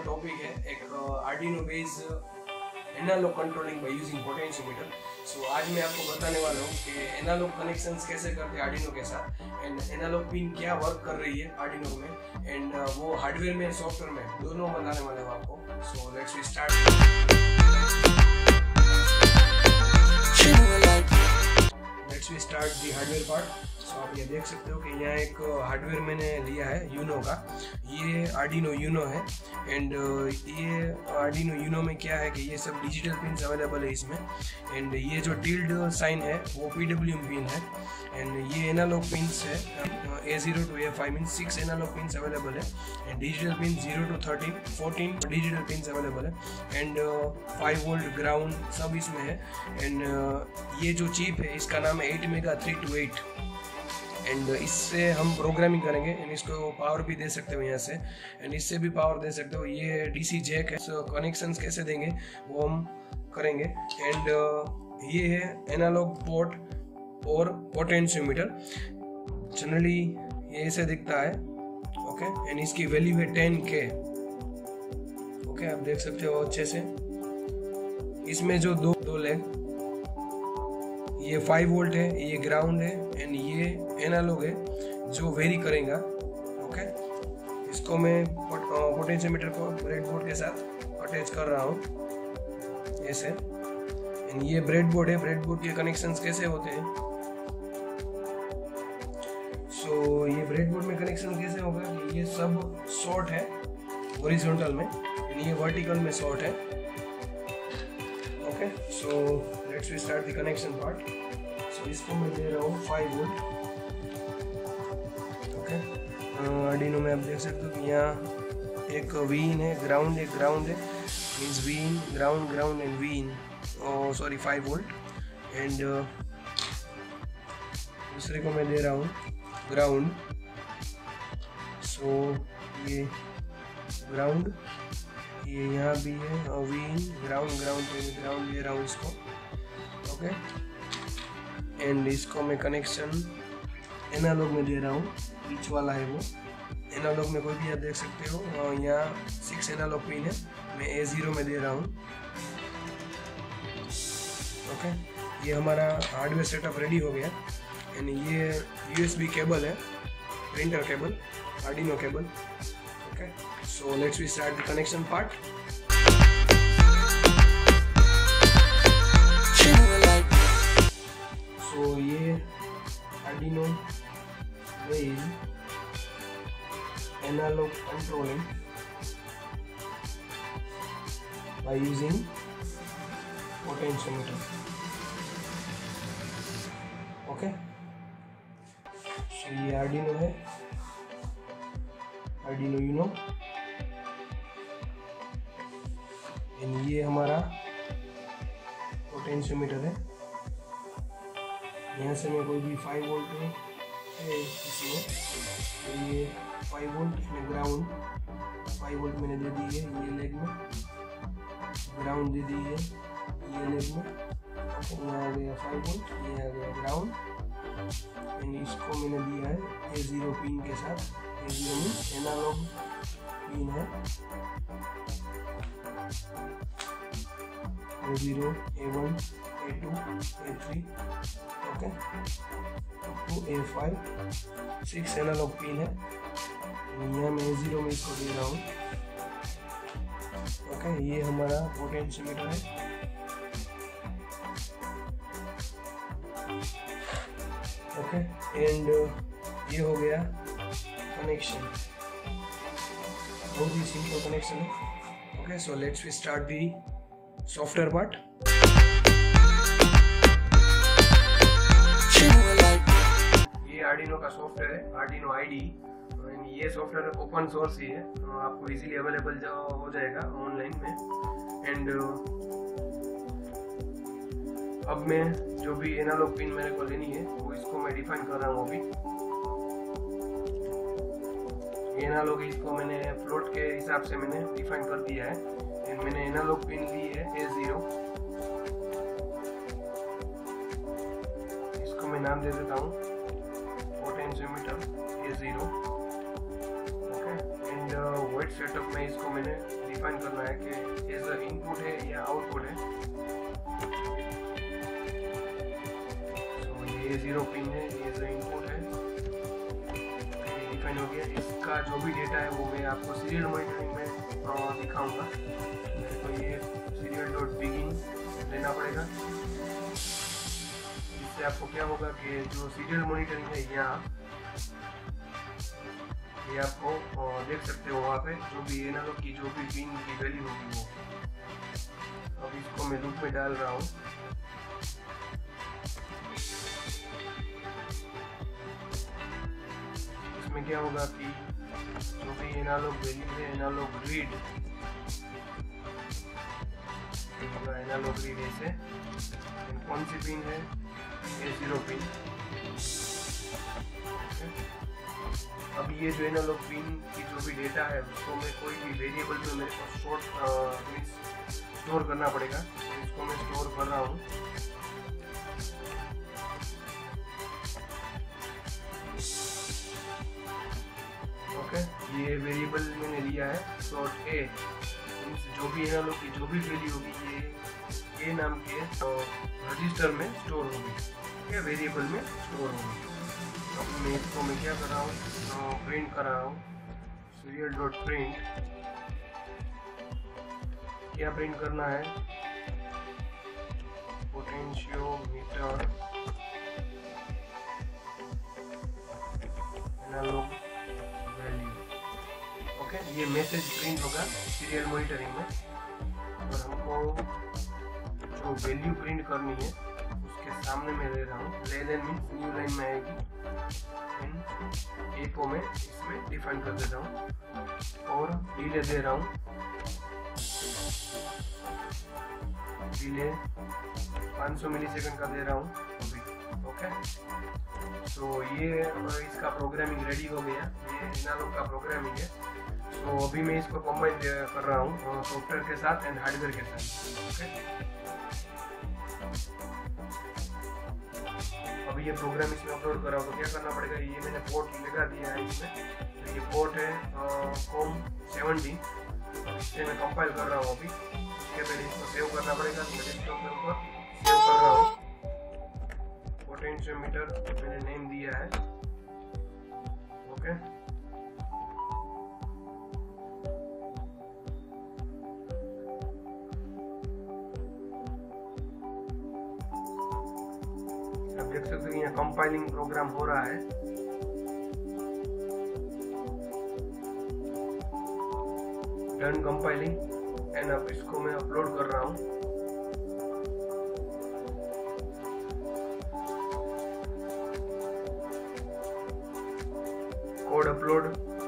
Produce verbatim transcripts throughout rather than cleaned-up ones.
Topic है एक Arduino base analogue controlling by using potentiometer. So आज मैं आपको बताने वाला हूँ कि एनालॉग कनेक्शंस कैसे करते हैं आर्डिनो के साथ, एंड एनालॉग पिन क्या वर्क कर रही है आर्डिनो में, एंड वो हार्डवेयर में सॉफ्टवेयर में दोनों बताने वाले हूँ आपको। So let's we start. Let's we start the hardware part. So आप ये देख सकते हो कि यहाँ एक हार्डवेयर मैंने लिया है यूनो का, ये आर्डिनो यूनो है। एंड ये आर्डिनो यूनो में क्या है कि ये सब डिजिटल पिन्स अवेलेबल है इसमें, एंड ये जो टिल्ड साइन है वो पीडब्ल्यूएम पिन है, एंड ये एनालॉग पिन्स है A zero to A five mean six analogue pins available है, and digital pin zero to thirteen fourteen digital pins available है, एंड फाइव वोल्ट ग्राउंड सब इसमें है। एंड uh, ये जो चिप है इसका नाम है at mega three two eight, and इससे हम प्रोग्रामिंग करेंगे, एंड इसको पावर भी दे सकते हो यहाँ से, एंड इससे भी पावर दे सकते हो। ये डीसी जैक है। सो कनेक्शंस कैसे देंगे वो हम करेंगे। एंड uh, ये है एनालॉग पोर्ट और पोटेंशियोमीटर। जनरली ये ऐसे दिखता है, ओके, एंड इसकी वैल्यू है टेन के। ओके, आप देख सकते हो अच्छे से। इसमें जो दो दो लेग, ये फाइव वोल्ट है, ये ग्राउंड है, एंड ये एनालॉग है जो वेरी करेगा। ओके, इसको मैं पोटेंशियोमीटर को ब्रेडबोर्ड के साथ अटैच कर रहा हूँ ऐसे, एंड ये ब्रेडबोर्ड है। ब्रेडबोर्ड के कनेक्शंस कैसे होते हैं, सो so, ये ब्रेडबोर्ड में कनेक्शन कैसे होगा कि ये सब शॉर्ट है हॉरिजॉन्टल में, एंड ये वर्टिकल में शॉर्ट है। Okay, so let's we start the connection part. So इसको मैं दे रहा हूँ फाइव वोल्ट। ओके, आर्डिनो में आप देख सकते हो कि यहाँ एक वीन है, ग्राउंड है, ग्राउंड है means Vin ground ground and Vin, sorry five volt. And दूसरे को मैं दे रहा हूँ ग्राउंड। सो ये ग्राउंड, ये यहाँ भी है और वीन ग्राउंड ग्राउंड ग्राउंड दे रहा हूँ इसको। ओके, एंड इसको मैं कनेक्शन एनालॉग में दे रहा हूँ, बीच वाला है वो एनालॉग में कोई भी आप देख सकते हो। और यहाँ सिक्स एनालॉग पिन है, मैं ए जीरो में दे रहा हूँ। ओके, ये हमारा हार्डवेयर सेटअप रेडी हो गया, एंड ये यूएसबी केबल है, printer cable, Arduino cable. Okay, so let's we start the connection part. So ये Arduino rail analog controlling by using potentiometer. Okay, so ये Arduino है, Arduino Uno, एंड ये हमारा potentiometer है। यहाँ से मैं कोई भी फाइव वोल्ट है इसमें, तो ये फाइव वोल्ट इसमें ग्राउंड फाइव वोल्ट मैंने दे दी है, ये लेग में ग्राउंड दे दी है, ये लेग में यहाँ आ गया फाइव वोल्ट, ये आ गया ग्राउंड, एंड इसको मैंने दिया है ए जीरो पिन के साथ। A zero mean analogue pin है, A zero, A one, A two, A three, okay, up to A five, six analogue pin है। यहाँ मैं ए जीरो में इसको दे रहा हूँ। ओके, ये हमारा पोटेंशियोमीटर है। ओके, एंड ये हो गया कनेक्शन, बहुत ही सिंपल कनेक्शन है। Okay, so let's we start the software part. ये आर्डिनो का सॉफ्टवेयर है, आर्डिनो आईडी। ये सॉफ्टवेयर ओपन सोर्स ही है, आपको इजीली अवेलेबल हो जाएगा ऑनलाइन में। एंड अब मैं जो भी एनालॉग पिन मेरे को लेनी है वो इसको मैं डिफाइन कर रहा हूँ अभी। एनालॉग इसको मैंने फ्लोट के हिसाब से मैंने डिफाइन कर दिया है, एंड मैंने एनालॉग पिन ली है ए जीरो, इसको मैं नाम दे देता हूँ potentiometer A zero. Okay, and void setup में इसको मैंने डिफाइन करना है कि एज अ इनपुट है या आउटपुट है। तो ये जीरो पिन है, ये एज अ इनपुट है, ये डिफाइन हो गया। इसका जो भी डेटा है वो मैं आपको सीरियल मॉनिटरिंग में दिखाऊंगा। तो ये सीरियल डॉट बिगिन लेना पड़ेगा। इससे आपको क्या होगा कि जो सीरियल मॉनिटरिंग है यहाँ ये आपको देख सकते हो, वहाँ पे जो भी एनालॉग की जो भी पिन की वैल्यू होगी वो। अब इसको मैं लूप में डाल रहा हूँ। इसमें क्या होगा कि जो भी एनालॉग वैल्यू है, एनालॉग रीड एनालॉग रीड ऐसे कौन सी पिन है, ए जीरो पिन। अब ये जो एनालॉग पिन की जो भी डेटा है उसको मैं कोई भी वेरिएबल में मेरे को शॉर्ट स्टोर करना पड़ेगा। तो इसको मैं स्टोर कर रहा हूँ। ओके, ये वेरिएबल मैंने लिया है डॉट ए। जो भी एनालॉग की जो भी वैल्यू होगी ये ए नाम के रजिस्टर में स्टोर होगी, या वेरिएबल में स्टोर होगी। अब मैं इसको मैं क्या कर रहा हूँ, प्रिंट कर रहा हूँ सीरियल डॉट प्रिंट। क्या प्रिंट करना है, पोटेंशियोमीटर एनालॉग वैल्यू। ओके, ये मैसेज प्रिंट होगा सीरियल मॉनिटरिंग में। और हमको जो वैल्यू प्रिंट करनी है उसके सामने मैं ले रहा हूँ। ले लेन मीन्स न्यू लाइन में आएगी। ए को मैं इसमें डिफाइन कर देता हूँ और डिले दे रहा हूँ। डिले पाँच सौ मिली सेकंड का दे रहा हूँ अभी। ओके, तो ये इसका प्रोग्रामिंग रेडी हो गया। ये एनालॉग का प्रोग्रामिंग है। तो अभी मैं इसको कंबाइन कर रहा हूँ सॉफ्टवेयर के साथ एंड हार्डवेयर के साथ। ओके, अभी ये प्रोग्राम इसमें अपलोड कर रहा हूँ। तो क्या करना पड़ेगा, ये मैंने पोर्ट लगा दिया है इसमें। तो ये पोर्ट है कॉम सेवनटीन। इससे मैं कंपाइल कर रहा हूँ अभी। इसके पहले इसको सेव करना पड़ेगा। तो मैं डेस्कटॉप के ऊपर सेव कर रहा हूँ। पोटेंशियोमीटर मैंने नेम दिया है। ओके, आप देख सकते हैं यहाँ कंपाइलिंग प्रोग्राम हो रहा है। डन कंपाइलिंग एंड अब इसको मैं अपलोड कर रहा हूँ। कोड अपलोड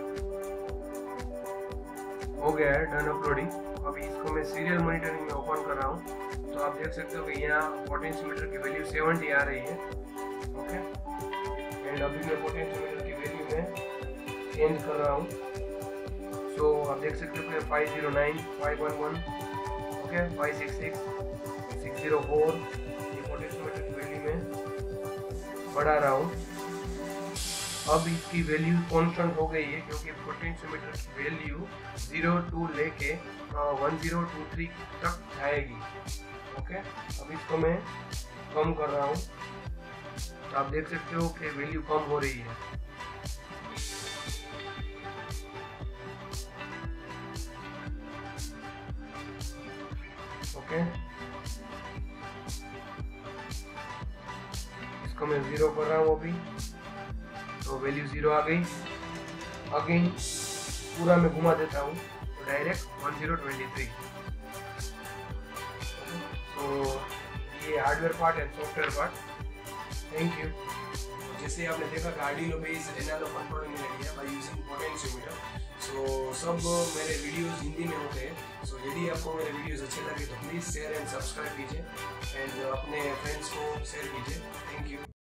हो गया है, डन अपलोडिंग। अभी इसको मैं सीरियल मॉनिटरिंग में ओपन कर रहा हूँ। तो आप देख सकते हो कि यहाँ पोटेंशियोमीटर की वैल्यू सेवेंटी आ रही है। ओके, एंड अभी मैं पोटेंशियोमीटर की वैल्यू में चेंज कर रहा हूँ। सो so, आप देख सकते हो कि five zero nine, five one one, okay, five six six, six zero four, ये पोटेंशियोमीटर की वैल्यू में बढ़ा रहा हूँ। अब इसकी वैल्यू कांस्टेंट हो गई है क्योंकि पोटेंशियोमीटर की वैल्यू जीरो टू लेके वन जीरो टू थ्री तक जाएगी। ओके, अब इसको मैं कम कर रहा हूँ। तो आप देख सकते हो कि वैल्यू कम हो रही है। ओके, इसको मैं जीरो कर रहा हूँ अभी। तो वैल्यू जीरो आ गई। अगेन पूरा मैं घुमा देता हूँ तो direct one zero twenty three. तो ये हार्डवेयर पार्ट है, सॉफ्टवेयर पार्ट। Thank you. जैसे आपने देखा कि आर्डिनो बेस्ड एनालॉग कंट्रोलिंग में लिया बाय यूजिंग पोटेंशियोमीटर। सो सब मेरे वीडियोस हिंदी में होते हैं। सो यदि आपको मेरे वीडियोस अच्छे लगे तो प्लीज़ शेयर एंड सब्सक्राइब कीजिए एंड अपने फ्रेंड्स को शेयर कीजिए। Thank you.